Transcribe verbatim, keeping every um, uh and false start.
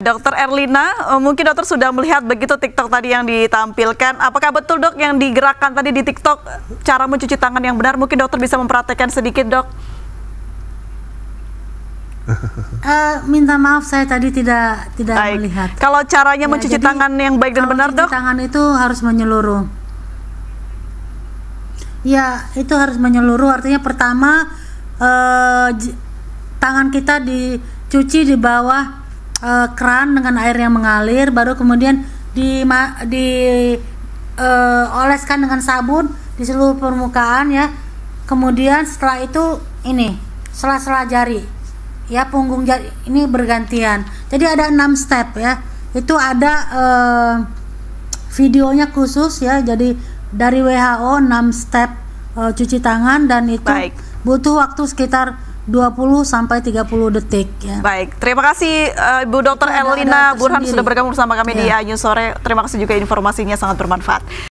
Dokter Erlina, mungkin dokter sudah melihat begitu TikTok tadi yang ditampilkan. Apakah betul dok yang digerakkan tadi di TikTok cara mencuci tangan yang benar? Mungkin dokter bisa mempraktekkan sedikit dok. Uh, minta maaf saya tadi tidak tidak baik. melihat. Kalau caranya ya, mencuci jadi, tangan yang baik dan benar dok? Tangan itu harus menyeluruh. Ya itu harus menyeluruh. Artinya pertama uh, tangan kita dicuci di bawah Uh, keran dengan air yang mengalir, baru kemudian di, di uh, oleskan dengan sabun di seluruh permukaan ya. Kemudian setelah itu ini sela-sela jari ya, punggung jari ini bergantian. Jadi ada enam step ya. Itu ada uh, videonya khusus ya. Jadi dari W H O enam step uh, cuci tangan, dan itu Baik. butuh waktu sekitar dua puluh sampai tiga puluh detik ya. Baik, terima kasih uh, Ibu Dokter Erlina Burhan sudah bergabung bersama kami ya. di A News Sore. Terima kasih juga informasinya sangat bermanfaat.